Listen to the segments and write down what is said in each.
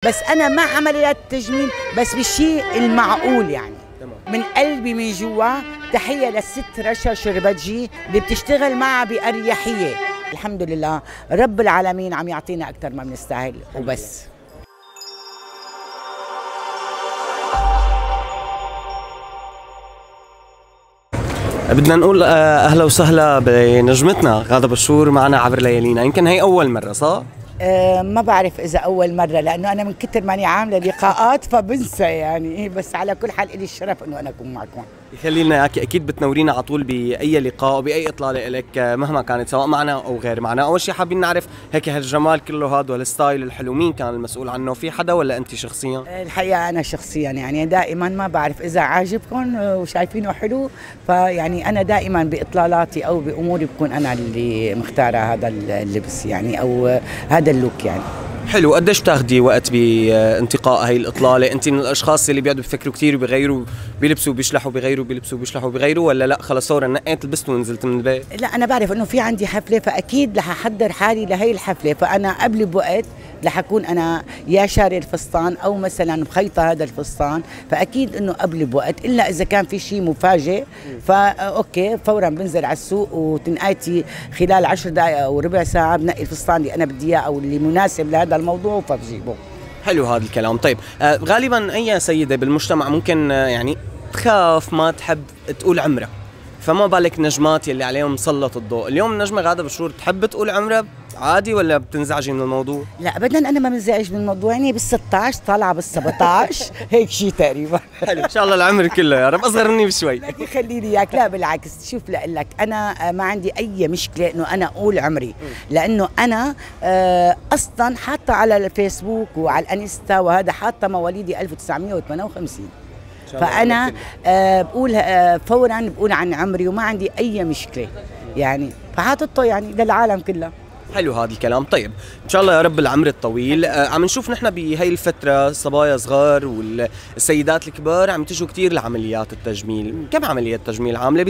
بس انا مع عمليات التجميل بس بالشيء المعقول يعني. من قلبي من جوا تحيه للست رشا شربتجي اللي بتشتغل معها باريحيه. الحمد لله رب العالمين عم يعطينا اكثر ما بنستاهل وبس. بدنا نقول اهلا وسهلا بنجمتنا غادة بشور معنا عبر ليالينا. يمكن هي اول مره صح؟ ما بعرف إذا أول مرة لأنه أنا من كتر ماني عاملة لقاءات فبنسى يعني، بس على كل حال إلي الشرف إنه أنا أكون معكم. يخلي لنا اكيد بتنورينا على طول باي لقاء وباي اطلاله لك مهما كانت سواء معنا او غير معنا. اول شيء حابين نعرف هيك هالجمال كله هذا والستايل الحلو مين كان المسؤول عنه؟ في حدا ولا انت شخصيا؟ الحقيقه انا شخصيا يعني دائما ما بعرف اذا عاجبكم وشايفينه حلو، فيعني انا دائما باطلالاتي او باموري بكون انا اللي مختاره هذا اللبس يعني او هذا اللوك يعني. حلو. قديش بتاخدي وقت بانتقاء هاي الاطلاله؟ انت من الاشخاص اللي بيقعدوا بيفكروا كثير وبيغيروا بيلبسوا بيشلحوا بيغيروا بيلبسوا بيشلحوا بيغيروا، ولا لا خلص صورة نقيت لبست ونزلت من البيت؟ لا انا بعرف انه في عندي حفله فاكيد رح احضر حالي لهي الحفله، فانا قبل بوقت رح اكون انا يا شاري الفستان او مثلا مخيطه هذا الفستان، فاكيد انه قبل بوقت الا اذا كان في شيء مفاجئ فا اوكي فورا بنزل على السوق وتنقايتي خلال 10 دقائق او ربع ساعه بنقي الفستان اللي انا بدي اياه او اللي مناسب لهذا الموضوع فبجيبه. حلو هذا الكلام. طيب غالبا اي سيده بالمجتمع ممكن يعني تخاف ما تحب تقول عمرها، فما بالك نجمات يلي عليهم مسلط الضوء. اليوم النجمه غادة بشور تحب تقول عمرها عادي ولا بتنزعجي من الموضوع؟ لا ابدا انا ما بنزعج من الموضوع، يعني بال16 طالعه بال17 هيك شيء تقريبا. حلو ان شاء الله العمر كله يا رب، اصغر مني بشوي. لا يخلي لي اياك، لا بالعكس شوف لأقول لك انا ما عندي اي مشكله انه انا اقول عمري، لانه انا اصلا حاطه على الفيسبوك وعلى الانستا وهذا حاطه مواليدي 1958، فانا بقول فورا بقول عن عمري وما عندي اي مشكله يعني، فحاطته يعني للعالم كله. حلو هذا الكلام. طيب ان شاء الله يا رب العمر الطويل. عم نشوف نحن بهي الفتره صبايا صغار والسيدات الكبار عم تجوا كثير لعمليات التجميل. كم عمليات تجميل عامله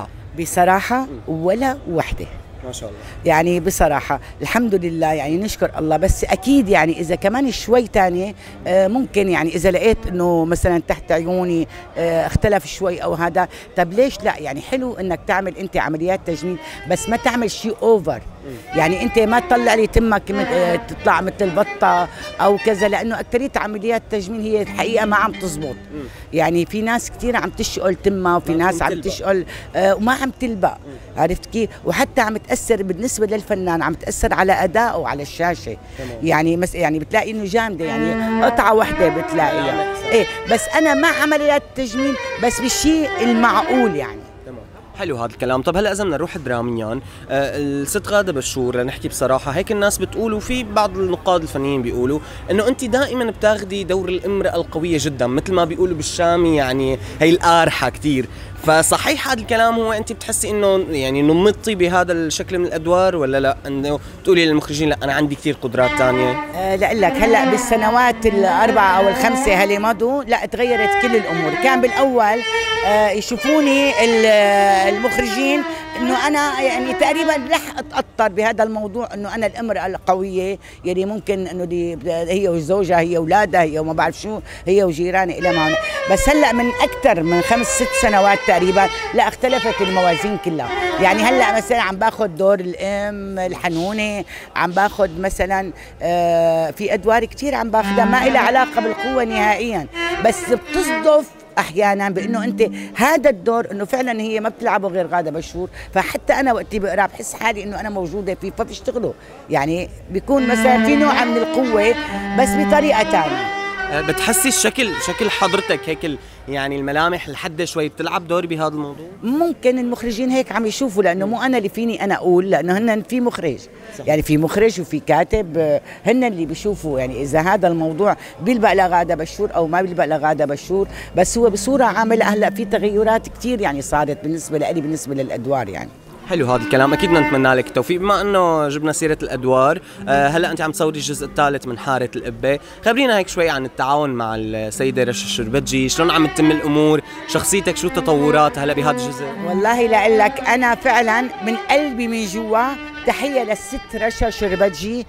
بصراحه ولا وحده ما شاء الله يعني بصراحة الحمد لله يعني نشكر الله. بس أكيد يعني إذا كمان شوي تانية ممكن يعني إذا لقيت إنه مثلا تحت عيوني اختلف شوي أو هذا، طب ليش لا يعني حلو إنك تعمل أنت عمليات تجميل بس ما تعمل شيء أوفر، يعني أنت ما تطلع لي تمك تطلع مثل البطة أو كذا، لأنه أكثرية عمليات التجميل هي الحقيقة ما عم تزبط. يعني في ناس كثير عم تشقل تمها وفي ناس عم تشقل وما عم تلبق، عرفت كيف؟ وحتى عم تأثر بالنسبة للفنان عم تأثر على أدائه على الشاشة. يعني يعني بتلاقي إنه جامدة يعني قطعة واحدة بتلاقيها إيه، بس أنا مع عمليات التجميل بس بالشيء المعقول يعني. حلو هذا الكلام. طب هلا اذا بدنا نروح دراميا، الست غادة بشور لنحكي بصراحه هيك الناس بتقول وفي بعض النقاد الفنيين بيقولوا انه انت دائما بتاخذي دور الامراه القويه جدا، مثل ما بيقولوا بالشامي يعني هي القارحه كثير، فصحيح هذا الكلام؟ هو انت بتحسي انه يعني نمطي بهذا الشكل من الادوار ولا لا؟ انه تقولي للمخرجين لا انا عندي كثير قدرات ثانيه؟ لا لك هلا بالسنوات الاربعه او الخمسه اللي مضوا لا تغيرت كل الامور. كان بالاول يشوفوني المخرجين انه انا يعني تقريبا رح اتاثر بهذا الموضوع، انه انا الامراه القويه يعني ممكن انه هي وزوجها هي اولادها هي وما بعرف شو هي وجيرانها الى ما. بس هلا من اكثر من 5-6 سنوات تقريبا لا اختلفت الموازين كلها. يعني هلا مثلا عم باخذ دور الام الحنونه، عم باخذ مثلا في ادوار كثير عم باخذها ما لها علاقه بالقوه نهائيا، بس بتصدف احيانا بانه انت هذا الدور انه فعلا هي ما بتلعبه غير غادة بشور، فحتى انا وقتي بقرا بحس حالي انه انا موجوده فيه فبيشتغلوا، يعني بيكون مثلا في نوع من القوه بس بطريقه ثانيه. بتحسي شكل حضرتك هيك يعني الملامح الحاده شوي بتلعب دور بهذا الموضوع؟ ممكن المخرجين هيك عم يشوفوا، لانه مو انا اللي فيني انا اقول، لانه هن في مخرج صح. يعني في مخرج وفي كاتب هن اللي بيشوفوا يعني اذا هذا الموضوع بيلبق لغادة بشور او ما بيلبق لغادة بشور. بس هو بصوره عامه هلا في تغيرات كثير يعني صارت بالنسبه لي بالنسبه للادوار يعني. حلو هذا الكلام. اكيد بدنا نتمنى لك التوفيق. بما انه جبنا سيره الادوار، هلا انت عم تصوري الجزء الثالث من حاره القبه، خبرينا هيك شوي عن التعاون مع السيده رشا شربتجي، شلون عم تتم الامور، شخصيتك شو التطورات هلا بهذا الجزء؟ والله لاقول لك انا فعلا من قلبي من جوا تحية للست رشا شربتجي،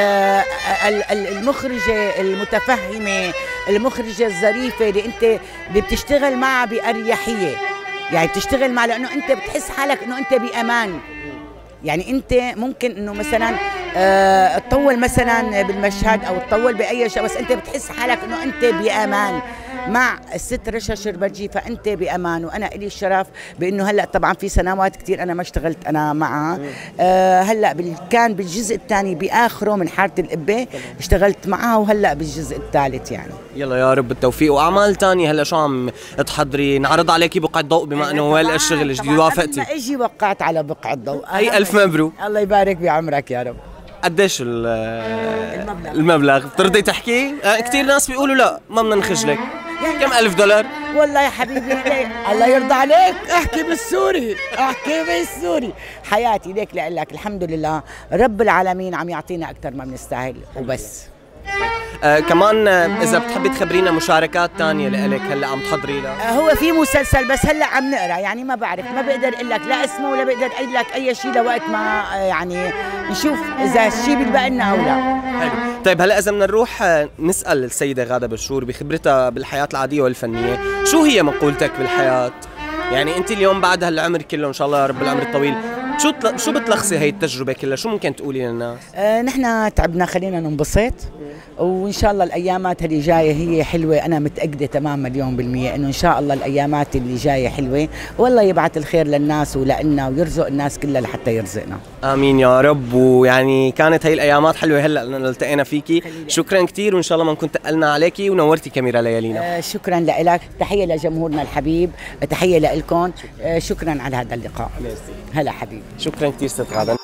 المخرجة المتفهمة، المخرجة الظريفة اللي بتشتغل معها بأريحية، يعني بتشتغل معها لأنه أنت بتحس حالك أنه أنت بأمان. يعني أنت ممكن أنه مثلا تطول مثلا بالمشهد أو تطول بأي شيء، بس أنت بتحس حالك أنه أنت بأمان مع الست رشا شربتجي، فأنت بأمان. وأنا إلي الشرف بأنه هلأ طبعا في سنوات كتير أنا ما اشتغلت أنا معها، هلأ كان بالجزء الثاني بآخره من حارة القبة اشتغلت معها، وهلأ بالجزء الثالث يعني. يلا يا رب التوفيق. وأعمال تانية هلا شو عم تحضري؟ نعرض عليكي بقعة ضوء بما أنه هو هلأ الشغل الجديد وافقتي؟ قبل ما أجي وقعت على بقعة ضوء. هي ألف مبروك. الله يبارك بعمرك يا رب. قديش المبلغ؟ بترضي تحكي؟ كثير ناس بيقولوا لا ما بدنا نخجلك. كم $1000؟ والله يا حبيبي الله يرضى عليك، احكي بالسوري، احكي بالسوري. حياتي ليك لك الحمد لله رب العالمين عم يعطينا اكثر ما بنستاهل وبس. كمان اذا بتحبي تخبرينا مشاركات تانية لإلك هلا عم تحضري لها؟ هو في مسلسل بس هلا عم نقرا، يعني ما بعرف، ما بقدر اقول لك لا اسمه ولا بقدر اقول لك اي شيء لوقت ما يعني نشوف اذا الشيء بيلبق لنا او لا. حلو. طيب هلا اذا بدنا نروح نسال السيده غاده بشور بخبرتها بالحياه العاديه والفنيه، شو هي مقولتك بالحياه؟ يعني انت اليوم بعد هالعمر كله ان شاء الله يا رب العمر الطويل، شو بتلخصي هي التجربه كلها؟ شو ممكن تقولي للناس؟ نحن تعبنا، خلينا ننبسط، وان شاء الله الايامات اللي جايه هي حلوه. انا متاكده تمام مليون بالميه انه ان شاء الله الايامات اللي جايه حلوه، والله يبعث الخير للناس ولنا ويرزق الناس كلها لحتى يرزقنا. امين يا رب. ويعني كانت هي الايامات حلوه هلا لنا التقينا فيكي. شكرا كثير، وان شاء الله ما نكون تقلنا عليكي ونورتي كاميرا ليالينا. شكرا لك، تحيه لجمهورنا الحبيب، تحيه لكم، شكرا على هذا اللقاء. هلا حبيبي. شكرا كثير ست غاده.